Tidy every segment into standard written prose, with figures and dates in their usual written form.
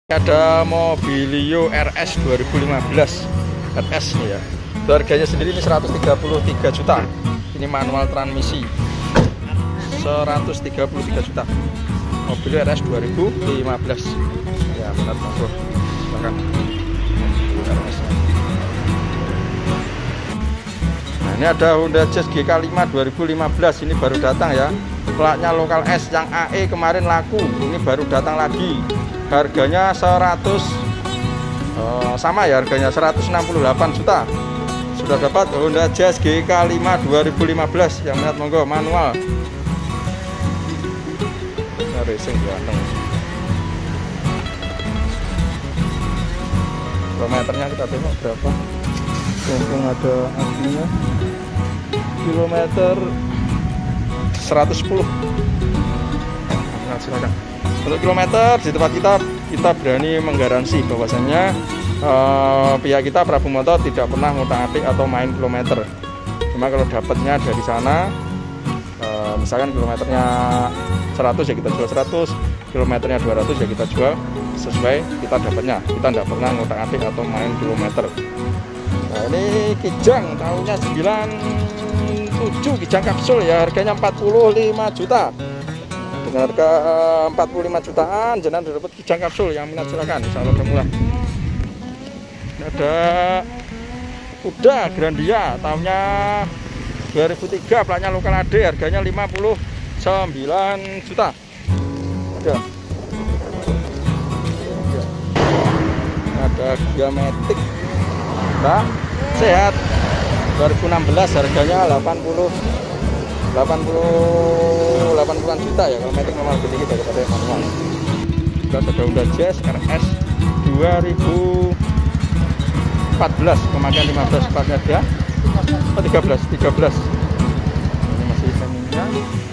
Ada Mobilio RS 2015 RS nih ya. Itu harganya sendiri ini 133 juta. Ini manual transmisi 133 juta. Mobilio RS 2015. Ya benar monggo. Silakan. Nah, ini ada Honda Jazz GK5 2015. Ini baru datang ya. Platnya lokal S yang AE kemarin laku. Ini baru datang lagi. Harganya 100 sama ya, harganya 168 juta. Sudah dapat Honda Jazz GK5 2015. Yang minat monggo, manual. Nah, racing ganteng. Kilometernya kita tengok berapa. Mumpung ada aslinya. Kilometer 110. Nah, silakan. Untuk kilometer di tempat kita berani menggaransi bahwasannya pihak kita Prabu Motor tidak pernah ngutak-atik atau main kilometer. Cuma kalau dapatnya dari sana, misalkan kilometernya 100 ya kita jual 100, kilometernya 200 ya kita jual sesuai kita dapatnya. Kita tidak pernah ngutak-atik atau main kilometer. Nah, ini Kijang tahunnya 97, Kijang kapsul ya, harganya 45 juta. Dengan harga 45 jutaan jenengan dapat Kijang kapsul. Yang minat silakan, insyaallah bermula. Ada Kuda Grandia tahunnya 2003, platnya lokal AD, harganya 59 juta. Ada Giamatic Mbak Sehat 2016, harganya 80-an juta ya. Kalau metik normal lebih tinggi daripada yang manual. Kita ada Honda Jazz RS 2014, pemakaian 15, platnya dia 13. Ini masih seminya.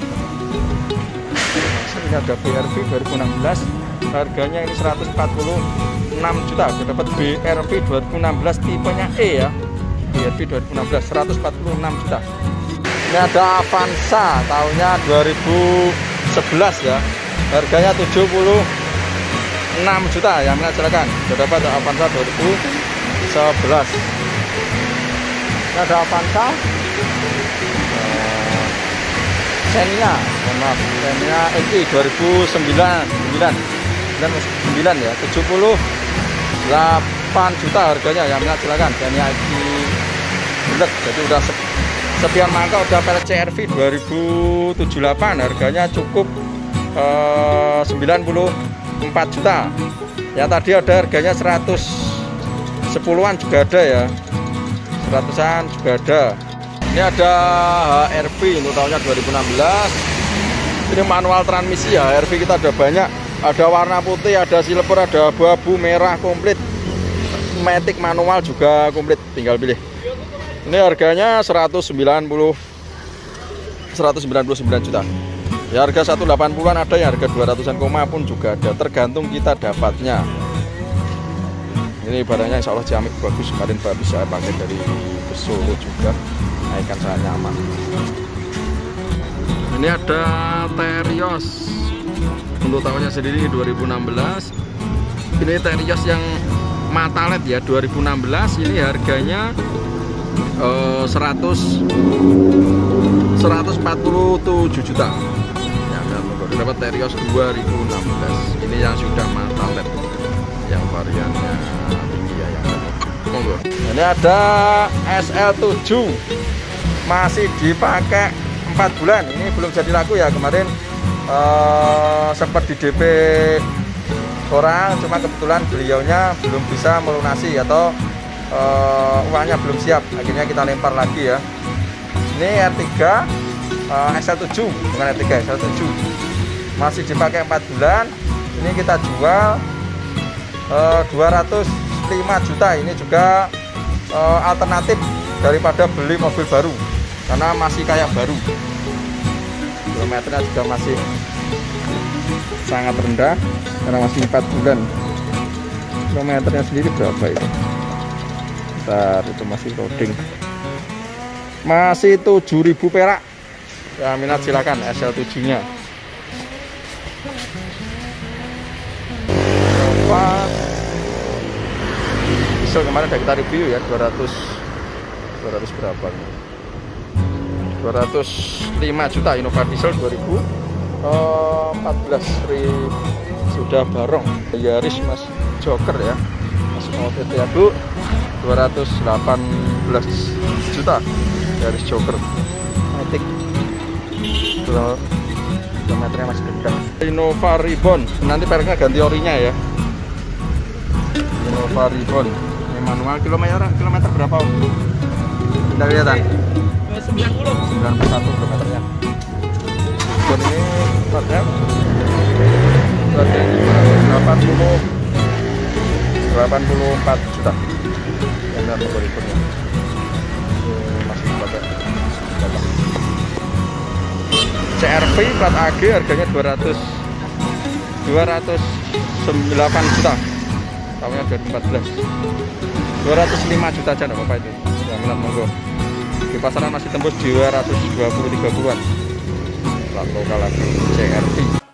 Ini ada BRV 2016, harganya ini 146 juta. Kita dapat BRV 2016 tipenya E ya. BRV 2016 146 juta. Ini ada Avanza tahunnya 2011 ya, harganya 76 juta. Yang minat silakan, sudah dapat Avanza 2011. Ini ada Avanza Xenia, Xenia XI 2009 ya, 78 juta harganya. Yang minat silakan, Xenia XI bulat, jadi udah sepian mangka, udah pelek CRV 2078, harganya cukup 94 juta. Yang tadi ada harganya 110-an juga ada ya, 100-an juga ada. Ini ada HRV untuk tahunnya 2016. Ini manual transmisi ya. HRV kita ada banyak, ada warna putih, ada silver, ada abu-abu, merah, komplit. Matic manual juga komplit, tinggal pilih. Ini harganya 199 juta. Ya, harga 180-an ada, yang harga 200-an koma pun juga ada, tergantung kita dapatnya. Ini barangnya insya Allah ciamik bagus, kemarin bagus saya pakai dari Solo juga, naikkan saya nyaman. Ini ada Terios untuk tahunnya sendiri 2016. Ini Terios yang mata LED ya, 2016. Ini harganya 147 juta. Ya, dapat Terios 2016. Ini yang sudah mata LED, yang variannya tinggi ya, yang monggo. Ini ada SL7 masih dipakai 4 bulan. Ini belum jadi laku ya, kemarin sempat di DP orang, cuma kebetulan beliaunya belum bisa melunasi atau uangnya belum siap, akhirnya kita lempar lagi ya. Ini R3 SL7, bukan R3, SL7 masih dipakai 4 bulan. Ini kita jual 205 juta. Ini juga alternatif daripada beli mobil baru, karena masih kayak baru. Kilometernya juga masih sangat rendah karena masih 4 bulan. Kilometernya sendiri berapa itu? Bentar, itu masih loading. Masih 7.000 perak. Ya, minat silakan SL7 nya. Coba diesel kemarin udah kita review ya, 200 berapa nih? 205 juta Innova diesel 2014 sudah barong. Yaris Mas Joker ya, Mas Mobil Tiago 218 juta Yaris Joker Matic, kilometernya masih kencang. Innova Reborn nanti pereknya ganti orinya ya. Innova Reborn ini manual, kilometer berapa Om? Tidak kelihatan. 91 kilometernya. Dan ini harganya 84 juta. Yang ada berikutnya masih pakai CR-V plat AG, harganya 209 juta. Tahunnya 2014. 205 juta aja enggak apa-apa itu. Yang minat monggo. Di pasaran masih tembus 220-30-an. Plat lokal lagi CR-V.